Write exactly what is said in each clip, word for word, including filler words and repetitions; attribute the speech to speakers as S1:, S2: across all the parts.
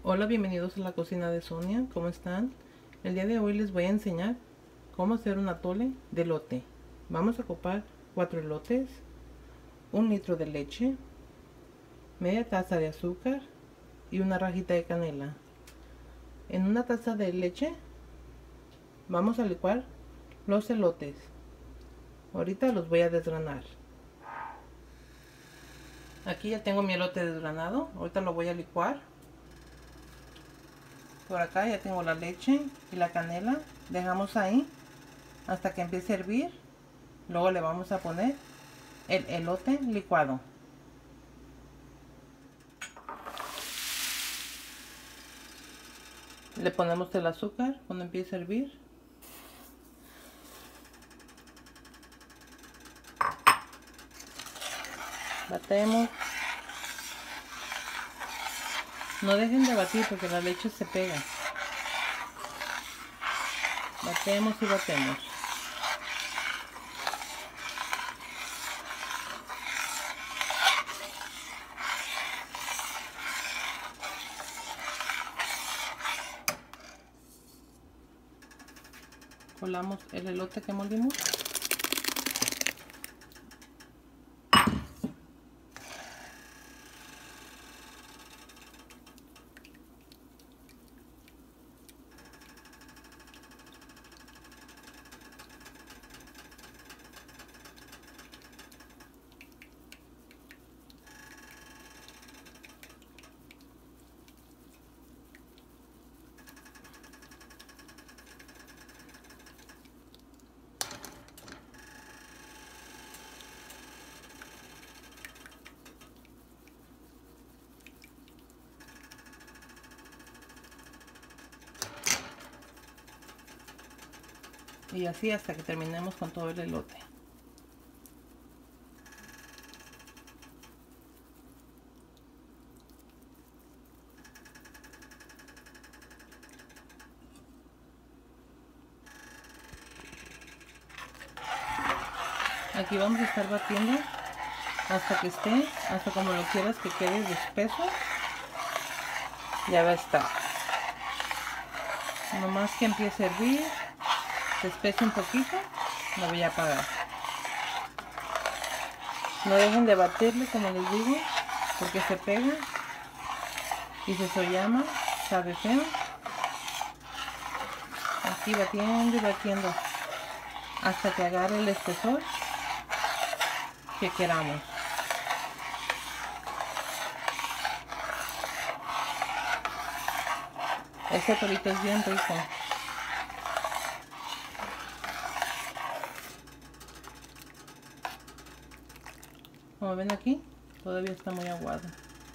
S1: Hola, bienvenidos a la cocina de Sonia. ¿Cómo están? El día de hoy les voy a enseñar cómo hacer un atole de elote. Vamos a ocupar cuatro elotes, un litro de leche, media taza de azúcar y una rajita de canela. En una taza de leche vamos a licuar los elotes. Ahorita los voy a desgranar. Aquí ya tengo mi elote desgranado. Ahorita lo voy a licuar. Por acá ya tengo la leche y la canela. Dejamos ahí hasta que empiece a hervir. Luego le vamos a poner el elote licuado. Le ponemos el azúcar cuando empiece a hervir. Batemos. No dejen de batir porque la leche se pega. Batemos y batemos. Colamos el elote que molimos. Y así hasta que terminemos con todo el elote. Aquí vamos a estar batiendo hasta que esté, hasta como lo quieras que quede de espeso. Ya va a estar. Nomás que empiece a hervir, se espese un poquito, lo voy a apagar. No dejen de batirle, como les digo, porque se pega y se sollama, sabe feo. Aquí batiendo y batiendo hasta que agarre el espesor que queramos. Este atolito es bien rico. Como ven aquí, todavía está muy aguado.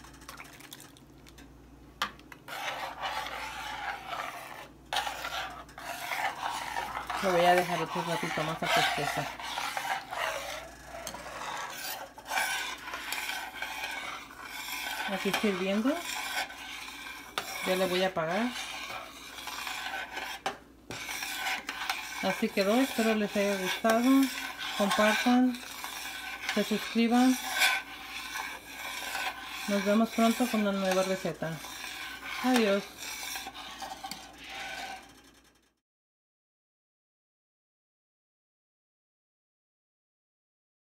S1: Lo voy a dejar otro ratito más a que espesa. Aquí está hirviendo. Ya le voy a apagar. Así quedó. Espero les haya gustado. Compartan. Se suscriban. Nos vemos pronto con una nueva receta. Adiós.